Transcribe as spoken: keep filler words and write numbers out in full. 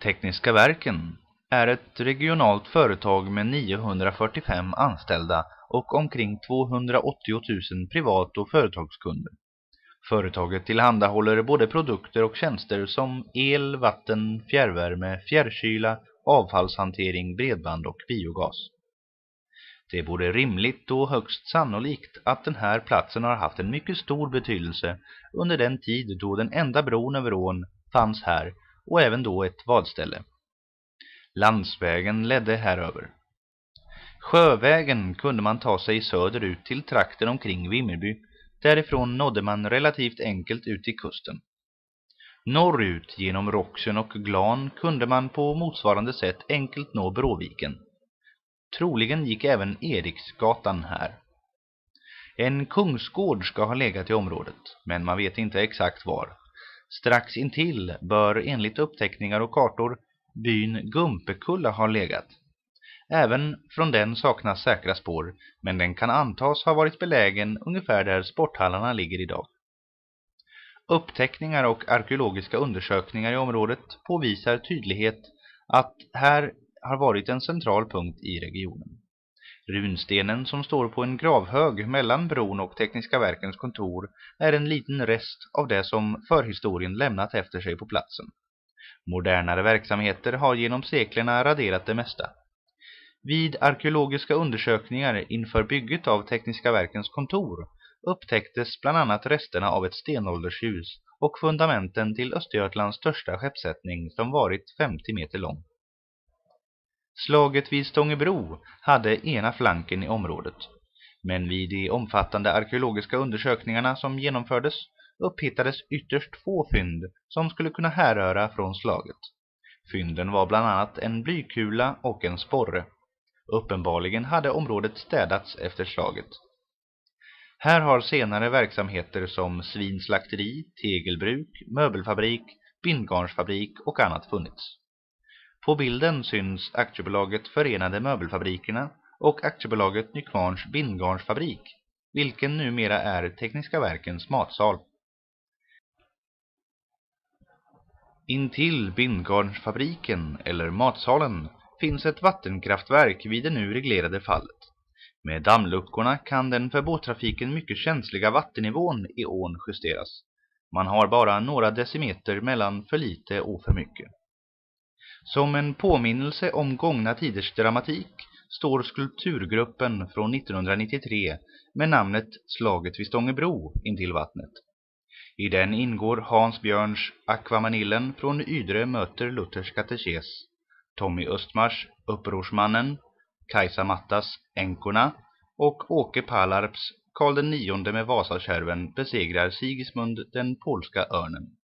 Tekniska Verken är ett regionalt företag med niohundrafyrtiofem anställda och omkring tvåhundraåttio tusen privat- och företagskunder. Företaget tillhandahåller både produkter och tjänster som el, vatten, fjärrvärme, fjärrkyla, avfallshantering, bredband och biogas. Det är både rimligt och högst sannolikt att den här platsen har haft en mycket stor betydelse under den tid då den enda bron över ån fanns här och även då ett vadställe. Landsvägen ledde häröver. Sjövägen kunde man ta sig söderut till trakten omkring Vimmerby. Därifrån nådde man relativt enkelt ut till kusten. Norrut genom Roxen och Glan kunde man på motsvarande sätt enkelt nå Bråviken. Troligen gick även Eriksgatan här. En kungsgård ska ha legat i området, men man vet inte exakt var. Strax intill bör enligt uppteckningar och kartor byn Gumpekulla ha legat. Även från den saknas säkra spår, men den kan antas ha varit belägen ungefär där sporthallarna ligger idag. Uppteckningar och arkeologiska undersökningar i området påvisar tydlighet att här har varit en central punkt i regionen. Runstenen som står på en gravhög mellan bron och Tekniska Verkens kontor är en liten rest av det som förhistorien lämnat efter sig på platsen. Modernare verksamheter har genom seklerna raderat det mesta. Vid arkeologiska undersökningar inför bygget av Tekniska Verkens kontor upptäcktes bland annat resterna av ett stenåldershus och fundamenten till Östergötlands största skeppssättning som varit femtio meter lång. Slaget vid Stångebro hade ena flanken i området, men vid de omfattande arkeologiska undersökningarna som genomfördes upphittades ytterst få fynd som skulle kunna härröra från slaget. Fynden var bland annat en blykula och en sporre. Uppenbarligen hade området städats efter slaget. Här har senare verksamheter som svinslakteri, tegelbruk, möbelfabrik, bindgarnsfabrik och annat funnits. På bilden syns aktiebolaget Förenade Möbelfabrikerna och aktiebolaget Nykvarns bindgarnsfabrik, vilken numera är Tekniska Verkens matsal. Intill bindgarnsfabriken eller matsalen finns ett vattenkraftverk vid det nu reglerade fallet. Med dammluckorna kan den för båttrafiken mycket känsliga vattennivån i ån justeras. Man har bara några decimeter mellan för lite och för mycket. Som en påminnelse om gångna tiders dramatik står skulpturgruppen från nittonhundranittiotre med namnet Slaget vid Stångebro intill vattnet. I den ingår Hans Björns Aquamanillen från Ydre möter Luthers katekes, Tommy Östmars Upprorsmannen, Kajsa Mattas Änkorna och Åke Palarps Karl den nionde med Vasakärven besegrar Sigismund den polska örnen.